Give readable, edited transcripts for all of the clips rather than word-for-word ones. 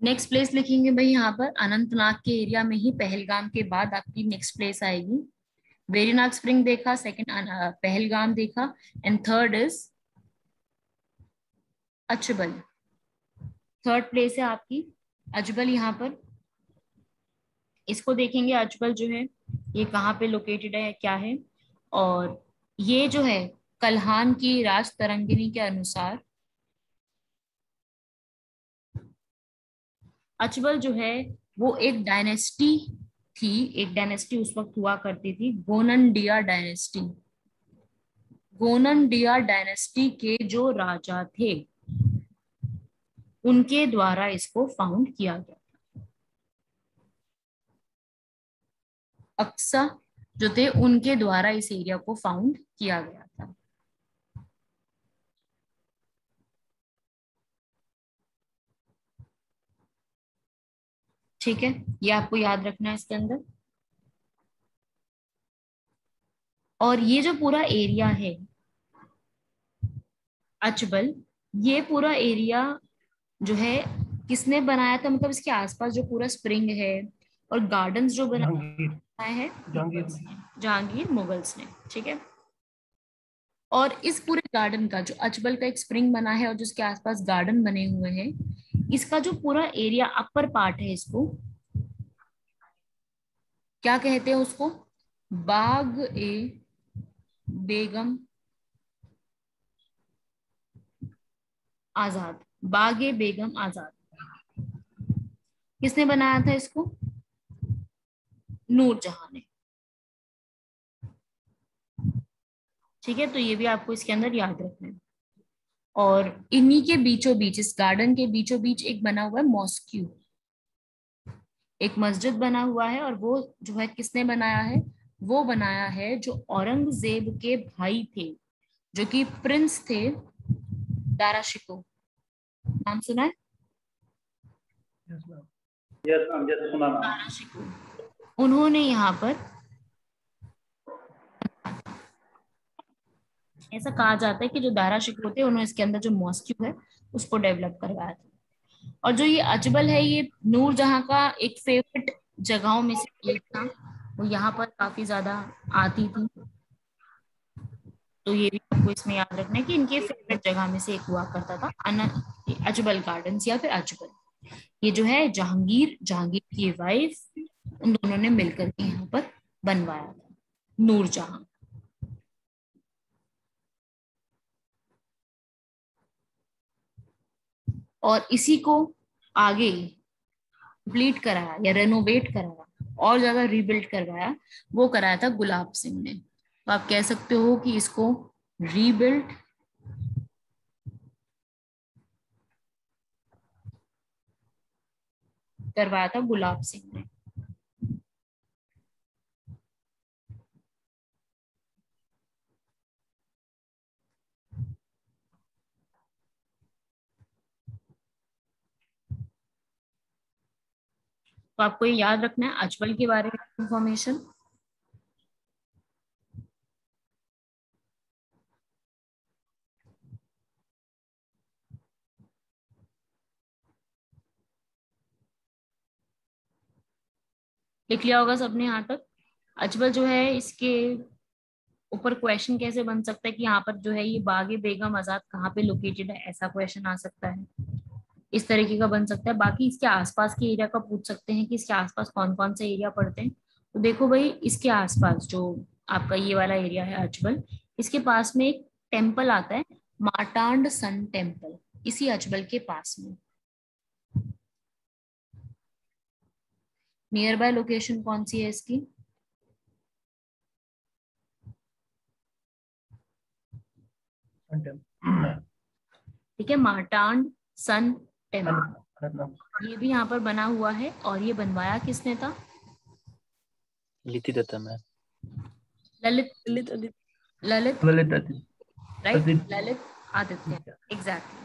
Next place लिखेंगे भाई यहाँ पर अनंतनाग के एरिया में ही पहलगाम के बाद आपकी नेक्स्ट प्लेस आएगी। वेरीनाग स्प्रिंग देखा, सेकंड पहलगाम देखा, and third is Achabal. Third place है आपकी अजबल यहाँ पर। इसको देखेंगे अजबल जो है ये कहाँ पे लोकेटेड है, क्या है। और ये जो है कल्हान की राज तरंगिणी के अनुसार अचबल जो है वो एक डायनेस्टी थी। एक डायनेस्टी उस वक्त हुआ करती थी, गोनंडिया डायनेस्टी। गोनंडिया डायनेस्टी के जो राजा थे उनके द्वारा इसको फाउंड किया गया। अक्सा जो थे उनके द्वारा इस एरिया को फाउंड किया गया था। ठीक है, ये आपको याद रखना है इसके अंदर। और ये जो पूरा एरिया है अचबल, ये पूरा एरिया जो है किसने बनाया था, मतलब इसके आसपास जो पूरा स्प्रिंग है और गार्डन्स जो जहांगीर। बनाया है जहांगीर मुगल्स ने, जहांगीर मुगल्स ने। ठीक है। और इस पूरे गार्डन का जो अचबल का एक स्प्रिंग बना है और जिसके आसपास गार्डन बने हुए हैं, इसका जो पूरा एरिया अपर पार्ट है इसको क्या कहते हैं, उसको बाग ए बेगम आजाद। बाग ए बेगम आजाद किसने बनाया था इसको? नूरजहां ने। ठीक है, तो ये भी आपको इसके अंदर याद रखना है। और इन्हीं के बीचों बीच, इस गार्डन के बीचों बीच एक बना हुआ है मॉस्क्यू, एक मस्जिद बना हुआ है। और वो जो है किसने बनाया है? वो बनाया है जो औरंगजेब के भाई थे, जो कि प्रिंस थे, दारा शिकोह। नाम सुना है? यस मैम, जैसे सुना ना। दारा शिकोह, उन्होंने यहाँ पर, ऐसा कहा जाता है कि जो दारा शिकोह थे उन्होंने इसके अंदर जो मॉस्क्यू है उसको डेवलप करवाया था। और जो ये अजबल है ये नूरजहां का एक फेवरेट जगहों में से एक था। वो यहाँ पर काफी ज्यादा आती थी। तो ये भी आपको इसमें याद रखना है कि इनके फेवरेट जगह में से एक हुआ करता था अजबल गार्डन्स या फिर अजबल। ये जो है जहांगीर, जहांगीर की वाइफ, उन दोनों ने मिलकर के यहाँ पर बनवाया था नूरजहां। और इसी को आगे कंप्लीट कराया या रेनोवेट कराया और ज्यादा रीबिल्ड करवाया, वो कराया था गुलाब सिंह ने। तो आप कह सकते हो कि इसको रीबिल्ड करवाया था गुलाब सिंह ने। तो आपको ये याद रखना है अजमल के बारे में इंफॉर्मेशन। लिख लिया होगा सबने यहाँ तक। अजमल जो है इसके ऊपर क्वेश्चन कैसे बन सकता है कि यहाँ पर जो है ये बागे बेगम आजाद कहाँ पे लोकेटेड है, ऐसा क्वेश्चन आ सकता है। इस तरीके का बन सकता है। बाकी इसके आसपास के एरिया का पूछ सकते हैं कि इसके आसपास कौन कौन से एरिया पड़ते हैं। तो देखो भाई, इसके आसपास जो आपका ये वाला एरिया है अजबल, इसके पास में एक टेम्पल आता है, मार्टांड सन टेम्पल, इसी अजबल के पास में। नियर बाय लोकेशन कौन सी है इसकी? ठीक है, मार्टांड सन टेम्पल, ये भी यहाँ पर बना हुआ है। और ये बनवाया किसने था? लिखी देता मैं। ललित ललित ललित आदित्य। Right, Lalit Aditya, exactly.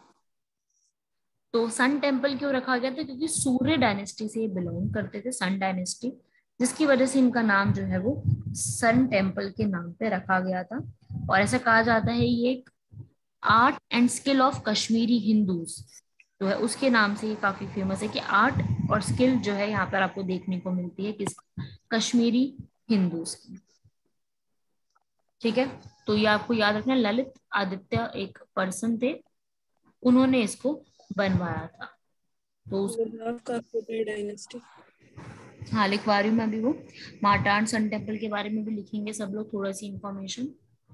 तो सन टेम्पल क्यों रखा गया था? क्योंकि सूर्य डायनेस्टी से ये बिलोंग करते थे, सन डायनेस्टी, जिसकी वजह से इनका नाम जो है वो सन टेम्पल के नाम पे रखा गया था। और ऐसा कहा जाता है ये एक art and skill of Kashmiri Hindus, जो है उसके नाम से ये काफी फेमस है कि आर्ट और स्किल जो है यहाँ पर आपको देखने को मिलती है किस कश्मीरी हिंदूज की। ठीक है, तो ये आपको याद रखना, ललित आदित्य एक पर्सन थे, उन्होंने इसको बनवाया था। तो उस डायनेस्टी। हाँ लिखवा रही हूँ मैं अभी वो। मार्टान सन टेम्पल के बारे में भी लिखेंगे सब लोग थोड़ा सी इंफॉर्मेशन।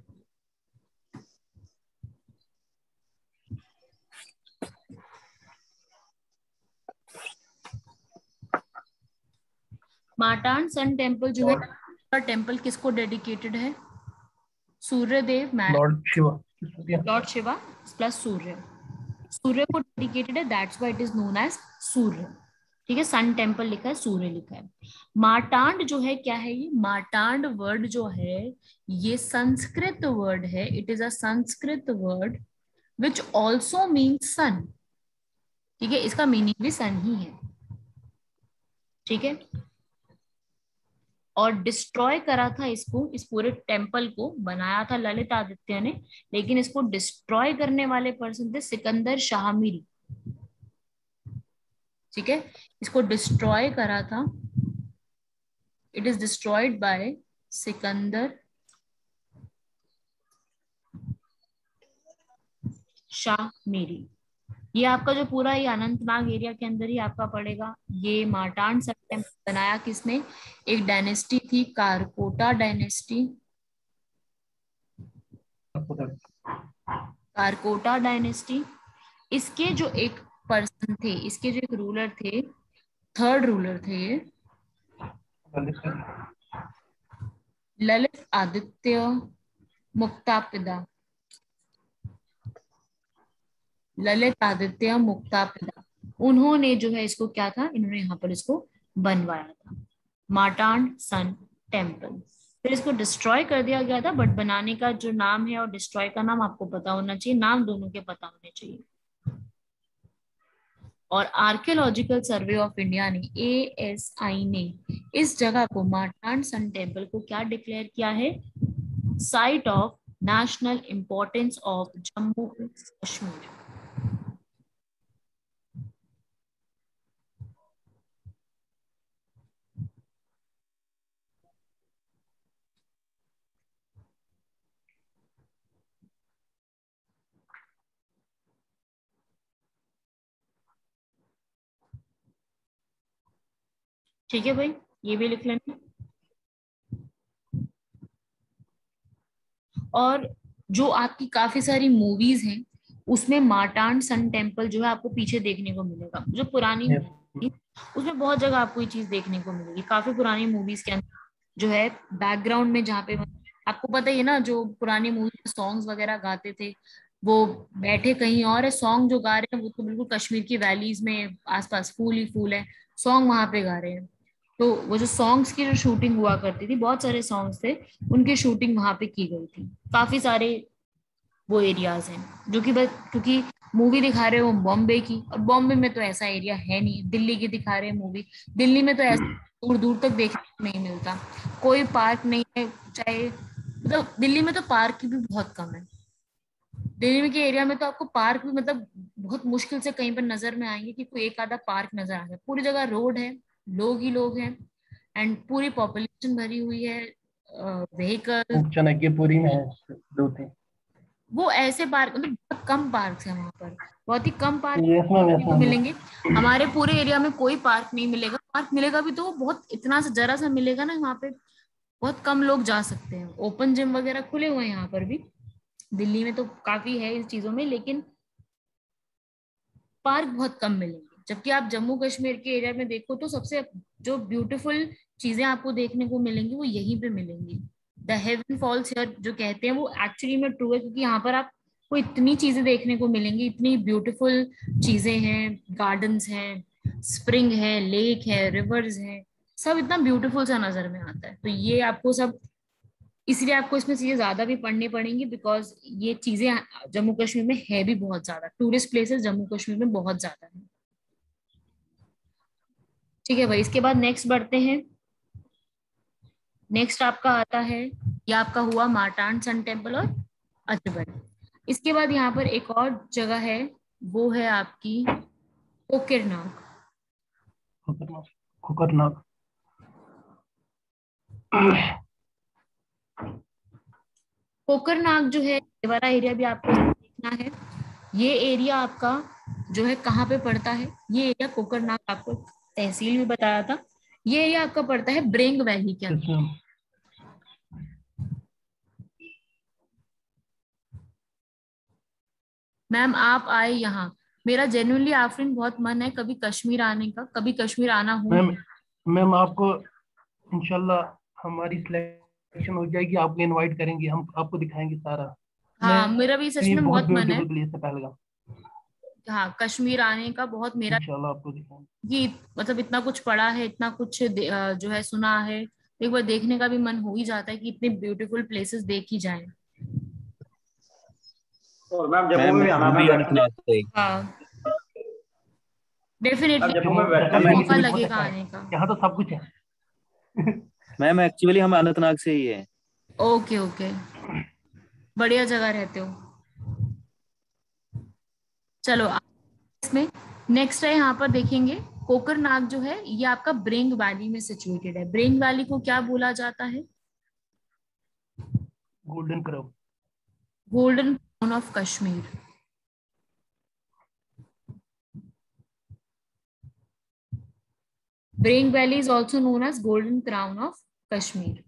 मार्टान सन टेम्पल जो है, टेम्पल किसको डेडिकेटेड है? Suryadev, lord Shiva. Lord Shiva plus Surya, Surya को डेडिकेटेड है, that's why it is known as Surya. ठीक है, सन टेम्पल लिखा है, सूर्य लिखा है। मार्टांड जो है क्या है? ये मार्टांड वर्ड जो है ये संस्कृत वर्ड है, it is a Sanskrit word which also means sun. ठीक है, इसका मीनिंग भी सन ही है। ठीक है, और डिस्ट्रॉय करा था इसको, इस पूरे टेम्पल को बनाया था ललित आदित्य ने, लेकिन इसको डिस्ट्रॉय करने वाले पर्सन थे सिकंदर शाह मीरी। ठीक है, इसको डिस्ट्रॉय करा था, it is destroyed by Sikandar Shah Miri. ये आपका जो पूरा ये अनंतनाग एरिया के अंदर ही आपका पड़ेगा। ये मार्टांड सन टेम्पल बनाया किसने? एक डायनेस्टी थी, कारकोटा डायनेस्टी। कारकोटा डायनेस्टी, इसके जो एक पर्सन थे, इसके जो एक रूलर थे, थर्ड रूलर थे ये ललित आदित्य मुक्तापिदा। ललित आदित्य मुक्तापिदा, उन्होंने जो है इसको क्या था, इन्होंने यहाँ पर इसको बनवाया था, मार्टांड सन टेम्पल। फिर इसको डिस्ट्रॉय कर दिया गया था, बट बनाने का जो नाम है और डिस्ट्रॉय का नाम आपको पता होना चाहिए, नाम दोनों के पता होने चाहिए। और आर्कियोलॉजिकल सर्वे ऑफ इंडिया ने, ASI ने, इस जगह को मार्टांड सन टेम्पल को क्या डिक्लेयर किया है? Site of national importance of Jammu Kashmir. ठीक है भाई, ये भी लिख लेना। और जो आपकी काफी सारी मूवीज हैं उसमें मार्टांड सन टेम्पल जो है आपको पीछे देखने को मिलेगा, जो पुरानी movie, उसमें बहुत जगह आपको ये चीज देखने को मिलेगी। काफी पुरानी मूवीज के अंदर जो है बैकग्राउंड में, जहाँ पे आपको पता ही है ना, जो पुरानी मूवी में सॉन्ग्स वगैरह गाते थे वो बैठे कहीं और है, सॉन्ग जो गा रहे हैं वो तो बिल्कुल कश्मीर की वैलीज में आसपास फूल ही फूल है, सॉन्ग वहां पे गा रहे हैं। तो वो जो सॉन्ग्स की जो शूटिंग हुआ करती थी, बहुत सारे सॉन्ग्स थे, उनकी शूटिंग वहां पे की गई थी। काफी सारे वो एरियाज हैं जो कि बस क्योंकि मूवी दिखा रहे हो बॉम्बे की, और बॉम्बे में तो ऐसा एरिया है नहीं, दिल्ली की दिखा रहे हैं मूवी, दिल्ली में तो ऐसा दूर दूर तक देखने को नहीं मिलता, कोई पार्क नहीं है, चाहे मतलब दिल्ली में तो पार्क भी बहुत कम है। दिल्ली में के एरिया में तो आपको पार्क भी मतलब बहुत मुश्किल से कहीं पर नजर में आएंगे कि कोई एक आधा पार्क नजर आ जाए, पूरी जगह रोड है, लोग ही लोग हैं, एंड पूरी पॉपुलेशन भरी हुई है, व्हीकल। चाणक्यपुरी में है, दो तीन। वो ऐसे पार्क मतलब बहुत कम पार्क है वहां पर, बहुत ही कम park yes ma'am, yes ma'am. मिलेंगे। हमारे पूरे एरिया में कोई पार्क नहीं मिलेगा, पार्क मिलेगा भी तो वो बहुत इतना सा जरा सा मिलेगा ना, वहाँ पे बहुत कम लोग जा सकते हैं। ओपन जिम वगैरह खुले हुए हैं यहाँ पर भी, दिल्ली में तो काफी है इन चीजों में, लेकिन पार्क बहुत कम मिलेंगे। जबकि आप जम्मू कश्मीर के एरिया में देखो तो सबसे जो ब्यूटीफुल चीजें आपको देखने को मिलेंगी वो यहीं पे मिलेंगी। द हेवन फॉल्स हियर जो कहते हैं वो एक्चुअली में ट्रू है, क्योंकि यहाँ पर आपको इतनी चीजें देखने को मिलेंगी, इतनी ब्यूटीफुल चीजें हैं, गार्डन्स हैं, स्प्रिंग है, लेक है, रिवर्स है, सब इतना ब्यूटीफुल सा नजर में आता है। तो ये आपको सब, इसलिए आपको इसमें चीजें ज्यादा भी पढ़नी पड़ेंगी, बिकॉज ये चीजें जम्मू कश्मीर में है भी बहुत ज्यादा, टूरिस्ट प्लेसेस जम्मू कश्मीर में बहुत ज्यादा है। ठीक है भाई, इसके बाद नेक्स्ट बढ़ते हैं। नेक्स्ट आपका आता है, ये आपका हुआ मार्टांड सन टेम्पल और अजमेर। इसके बाद यहाँ पर एक और जगह है, वो है आपकी कोकरनाग। खतरनाक खतरनाक। कोकरनाग जो है ये वाला एरिया भी आपको देखना है। ये एरिया आपका जो है कहाँ पे पड़ता है, ये एरिया कोकरनाग आपको तहसील में बताया था। ये एरिया आपका पड़ता है ब्रेंग वैली के अंदर। इसमें मैम आप आए यहाँ, मेरा जेन्युइनली आफरीन बहुत मन है कभी कश्मीर आने का, कभी कश्मीर आना हो। मैम मैम आपको इंशाल्लाह हमारी सिलेक्शन हो जाएगी, आपको इनवाइट करेंगे, हम आपको दिखाएंगे सारा। मैं हाँ मेरा भी सच ये में बहुत बहुत मन है। ब्यूटीफुल प्लेस है पहलगाम। हाँ कश्मीर आने का बहुत मेरा, इंशाल्लाह आपको दिखाएंगे। ये मतलब इतना कुछ पढ़ा है, इतना कुछ जो है सुना है, एक बार देखने का भी मन हो ही जाता है कि इतने ब्यूटीफुल प्लेसेस देख ही जाएं। और मैम जम्मू मैम में मैं भी आना हूँ मैम भी वैष्णो अनंतनाग देवी। से ही। हाँ मैम डेफिनेटली जम्मू में जम्मू वैष्णो मैम कश्मीर देवी। मौका से भी बहुत लगेगा अच्छा है, आने का। यहाँ तो सब कुछ है। मैम एक्चुअली हम अनंतनाग से ही है। ओके ओके, बढ़िया जगह रहते हो। चलो इसमें नेक्स्ट है, यहाँ पर देखेंगे कोकरनाग जो है ये आपका ब्रेंग वैली में सिचुएटेड है। ब्रेंग वैली को क्या बोला जाता है? Golden crown. Golden crown of Kashmir. Breng valley is also known as golden crown of Kashmir.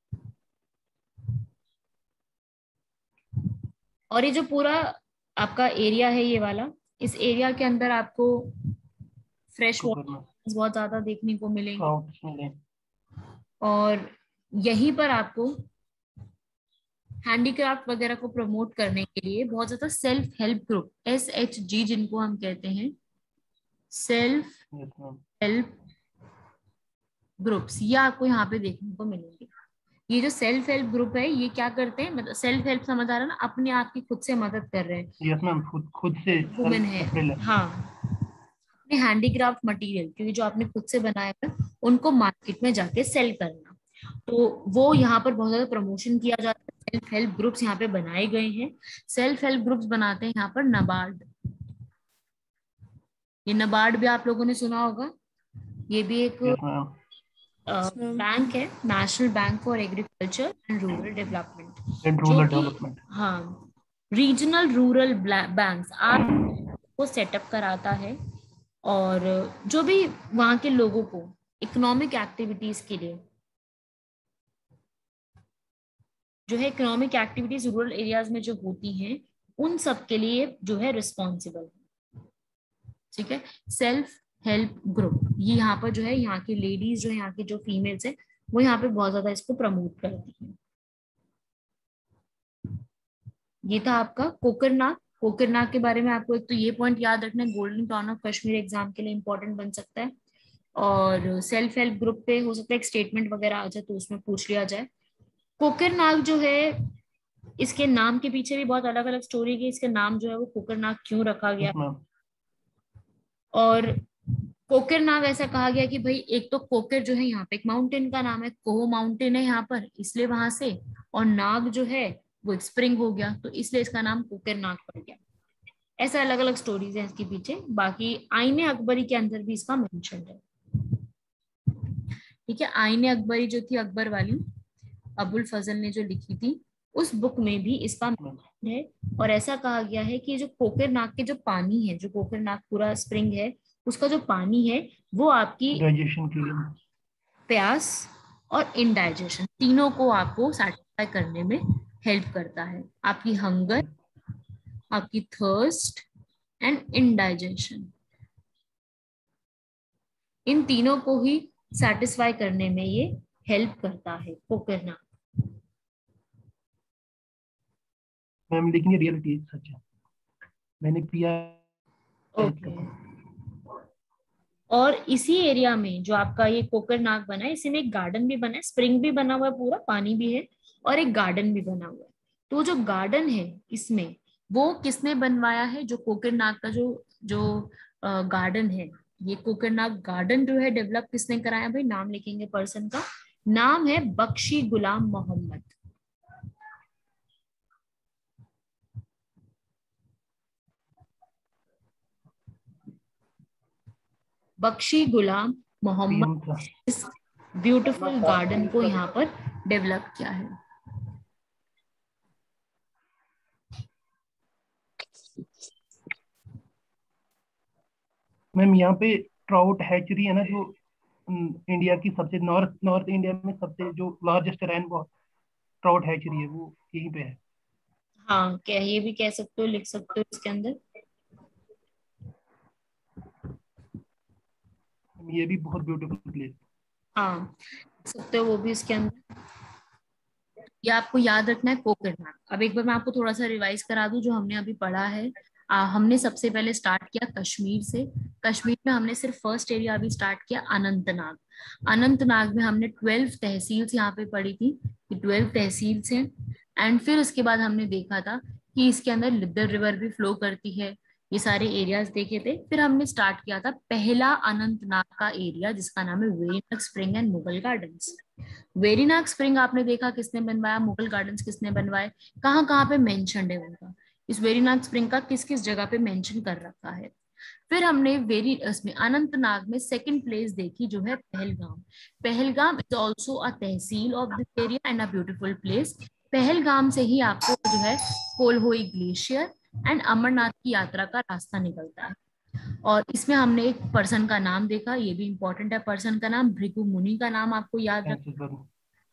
और ये जो पूरा आपका एरिया है ये वाला, इस एरिया के अंदर आपको फ्रेश खतरनाक वाटर बहुत ज्यादा देखने को मिलेंगे। ट्राउट मिले। और यहीं पर आपको हैंडीक्राफ्ट वगैरह को प्रमोट करने के लिए बहुत ज्यादा सेल्फ हेल्प ग्रुप, SHG जिनको हम कहते हैं, self yes ma'am. Help groups, ये आपको यहाँ पे देखने को मिलेंगे। ये जो सेल्फ हेल्प ग्रुप है ये क्या करते हैं, मतलब सेल्फ हेल्प समझ आ रहा है ना, अपने आप की खुद से मदद कर रहे हैं। यस मैम, खुद खुद से वुमेन सेल्फ है, अप्रेल है। हाँ, अपने हैंडीक्राफ्ट मटेरियल क्योंकि जो आपने खुद से बनाया है उनको मार्केट में जाके सेल करना। तो वो यहाँ पर बहुत ज्यादा प्रमोशन किया जाता है, सेल्फ हेल्प ग्रुप्स यहाँ पे बनाए गए हैं। सेल्फ हेल्प ग्रुप्स बनाते हैं यहाँ पर नबार्ड। ये नबार्ड भी आप लोगों ने सुना होगा, ये भी एक यस मैम। बैंक है, national bank for agriculture and rural development, and जो रूरल कि डेवलपमेंट। हाँ रीजनल रूरल बैंक्स आप को सेटअप कराता है। और जो भी वहाँ के लोगों को इकोनॉमिक एक्टिविटीज के लिए जो है, इकोनॉमिक एक्टिविटीज रूरल एरियाज में जो होती हैं उन सब के लिए जो है रिस्पॉन्सिबल है। ठीक है, सेल्फ हेल्प ग्रुप, ये यहाँ पर जो है यहाँ की लेडीज जो है, यहाँ की जो फीमेल्स है वो यहाँ पे बहुत ज्यादा इसको प्रमोट करती हैं। ये था आपका कोकरनाग। कोकरनाग के बारे में आपको एक तो ये पॉइंट याद रखना है, golden town of Kashmir exam के लिए इंपॉर्टेंट बन सकता है। और सेल्फ हेल्प ग्रुप पे हो सकता है एक स्टेटमेंट वगैरह आ जाए तो उसमें पूछ लिया जाए। कोकरनाग जो है, इसके नाम के पीछे भी बहुत अलग अलग स्टोरी है, इसका नाम जो है वो कोकरनाग क्यों रखा यस गया। मैम। और कोकरनाग ऐसा कहा गया कि भाई एक तो कोकर जो है यहाँ पे एक माउंटेन का नाम है, कोह माउंटेन है यहाँ पर इसलिए वहां से, और नाग जो है वो एक स्प्रिंग हो गया तो इसलिए इसका नाम कोकरनाग पड़ गया। ऐसा अलग अलग स्टोरीज है इसके पीछे, बाकी आईने अकबरी के अंदर भी इसका मेंशन है। ठीक है, आईने अकबरी जो थी अकबर वाली, अबुल फजल ने जो लिखी थी, उस बुक में भी इसका mention है। और ऐसा कहा गया है कि जो कोकरनाग के जो पानी है, जो कोकरनाग पूरा स्प्रिंग है उसका जो पानी है वो आपकी डाइजेशन के लिए। प्यास और इनडाइजेशन तीनों को आपको सेटिस्फाई करने में हेल्प करता है। आपकी हंगर, आपकी थर्स्ट एंड इनडाइजेशन, इन तीनों को ही सेटिस्फाई करने में ये हेल्प करता है कोकरनाग। मैम लेकिन ये रियलिटी सच है, मैंने पिया है इसका ओके, पानी। और इसी एरिया में जो आपका ये कोकरनाग बना है, इसी में एक गार्डन भी बना है, स्प्रिंग भी बना हुआ है, पूरा पानी भी है और एक गार्डन भी बना हुआ है। तो जो गार्डन है इसमें, वो किसने बनवाया है, जो कोकरनाग का जो जो गार्डन है, ये कोकरनाग गार्डन जो है डेवलप किसने कराया भाई, नाम लिखेंगे पर्सन का, नाम है बख्शी गुलाम मोहम्मद। बख्शी गुलाम मोहम्मद पीएम था। इस ब्यूटीफुल गार्डन को यहाँ पर डेवलप किया है? मैम यहाँ पे ट्राउट हैचरी है ना, जो इंडिया की सबसे नॉर्थ नॉर्थ इंडिया में सबसे जो लार्जेस्ट रेनबो ट्राउट हैचरी है, वो यहीं पे है। हाँ, क्या ये भी कह सकते हो, लिख सकते हो इसके अंदर। ये भी बहुत ब्यूटीफुल प्लेस। हाँ, लिख सकते हो वो भी इसके अंदर। ये आपको याद रखना है कोकरनाग। अब एक बार मैं आपको थोड़ा सा रिवाइज करा दूं जो हमने अभी पढ़ा है। हमने सबसे पहले स्टार्ट किया कश्मीर से। कश्मीर में हमने सिर्फ फर्स्ट एरिया अभी स्टार्ट किया अनंतनाग। अनंतनाग में हमने 12 तहसील्स यहाँ पे पढ़ी थी कि 12 तहसील्स हैं। एंड फिर उसके बाद हमने देखा था कि इसके अंदर लिद्दर रिवर भी फ्लो करती है। ये सारे एरियाज देखे थे। फिर हमने स्टार्ट किया था पहला अनंतनाग का एरिया जिसका नाम है Verinag spring and Mughal gardens. Verinag spring आपने देखा किसने बनवाया, मुगल गार्डन्स किसने बनवाए, कहाँ कहाँ पे मेंशन्ड है उनका, इस वेरीनाग स्प्रिंग का किस किस जगह पे मेंशन कर रखा है। फिर हमने वेरी इसमें अनंतनाग में सेकंड प्लेस देखी जो है Pahalgam. Pahalgam is also a tehsil of this area and a beautiful place. Pahalgam से ही आपको जो है कोलहोई ग्लेशियर एंड अमरनाथ की यात्रा का रास्ता निकलता है। और इसमें हमने एक पर्सन का नाम देखा, ये भी इंपॉर्टेंट है, पर्सन का नाम भृगु मुनि का नाम आपको याद रखना। Thank you sir.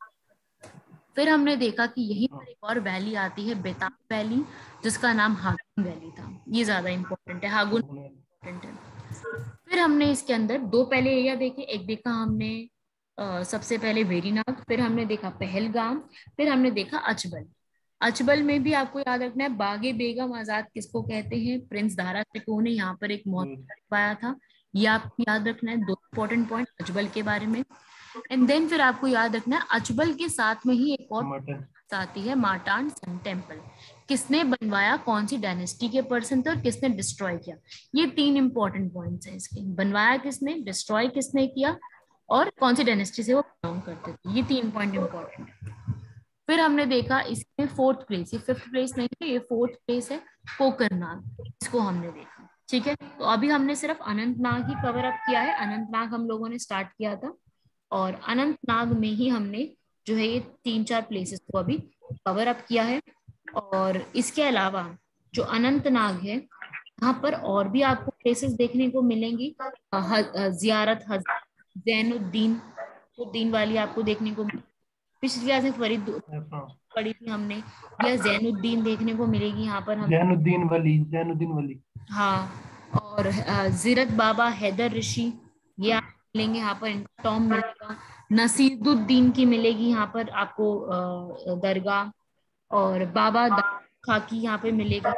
फिर हमने देखा कि यहीं पर एक और वैली आती है बेताब वैली जिसका नाम हागुन वैली था। ये ज्यादा इंपॉर्टेंट है, हागुन इंपॉर्टेंट है। फिर हमने इसके अंदर दो पहले एरिया देखे। एक देखा हमने सबसे पहले वेरीनाग, फिर हमने देखा पहलगाम, फिर हमने देखा अचबल। अचबल में भी आपको याद रखना है बागे बेगम आजाद किसको कहते हैं, प्रिंस दारा शिकोह ने यहाँ पर एक मौका पाया था। ये आपको याद रखना है, दो इंपॉर्टेंट पॉइंट अचबल के बारे में। एंड देन फिर आपको याद रखना है अचबल के साथ में ही एक और मटन। आती है मार्टान सन टेम्पल। किसने बनवाया, कौन सी डायनेस्टी के पर्सन थे और किसने डिस्ट्रॉय किया। ये तीन इंपॉर्टेंट पॉइंट्स हैं इसके, बनवाया किसने, डिस्ट्रॉय किसने किया और कौन सी डायनेस्टी से वो बिलोंग करते थे। ये तीन पॉइंट इंपॉर्टेंट है। फिर हमने देखा इसमें फोर्थ प्लेस, ये फिफ्थ प्लेस नहीं है, ये फोर्थ प्लेस है कोकरनाग, इसको हमने देखा। ठीक है, तो अभी हमने सिर्फ अनंतनाग ही कवर अप किया है। अनंतनाग हम लोगों ने स्टार्ट किया था और अनंतनाग में ही हमने जो है ये तीन चार प्लेसेस को अभी कवर अप किया है। और इसके अलावा जो अनंतनाग है यहाँ पर और भी आपको प्लेसेस देखने को मिलेंगी। जियारत जैनुद्दीन उद्दीन वाली आपको देखने को मिलेगी। पिछली क्लास में फरीद पढ़ी थी हमने, या जैनुद्दीन देखने को मिलेगी यहाँ पर हम। जैनुद्दीन वली, जैनुद्दीन वली। हाँ, और जीरत बाबा हैदर ऋषि ये आप मिलेंगे यहाँ पर, इनका टॉम मिलेगा। नसीरुद्दीन की मिलेगी यहाँ पर आपको दरगाह। और बाबा खाकी यहाँ पे मिलेगा।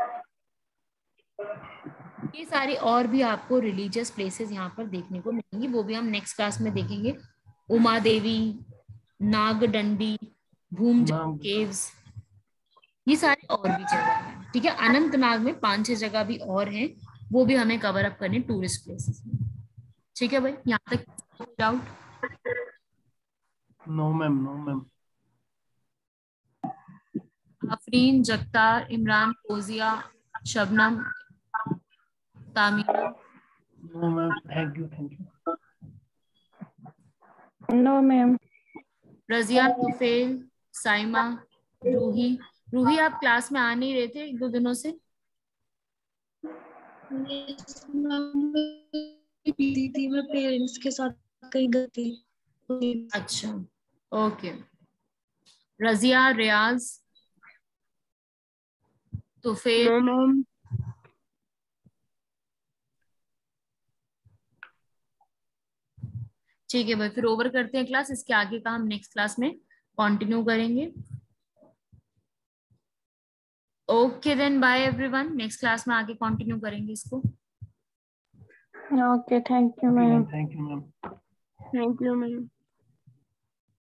ये सारी और भी आपको रिलीजियस प्लेसेस यहाँ पर देखने को मिलेंगी, वो भी हम नेक्स्ट क्लास में देखेंगे। उमा देवी, नागडंडी, भूमजल केव्स, ये सारी और भी जगह है। ठीक है, अनंतनाग में 5-6 जगह भी और हैं, वो भी हमें कवर अप करने टूरिस्ट प्लेसेस में। ठीक है भाई, यहाँ तक doubt? No ma'am, no ma'am. Afreen, Jagtar, Imran, Fozia, Shabnam, Tamina. No ma'am, thank you, thank you. No ma'am. Razia, Tufail, Saima, Roohi. Roohi आप क्लास में आ नहीं रहे थे 1-2 दिनों से? थी मैं पेरेंट्स के साथ कहीं गई थी। अच्छा, okay. Razia, Riyaz, Tufail. No ma'am. ठीक है भाई, फिर ओवर करते हैं क्लास। इसके आगे का हम नेक्स्ट क्लास में कंटिन्यू करेंगे। Okay then, bye everyone. Next class में आगे कंटिन्यू करेंगे इसको। Okay, thank you ma'am. Thank you ma'am. Thank you ma'am.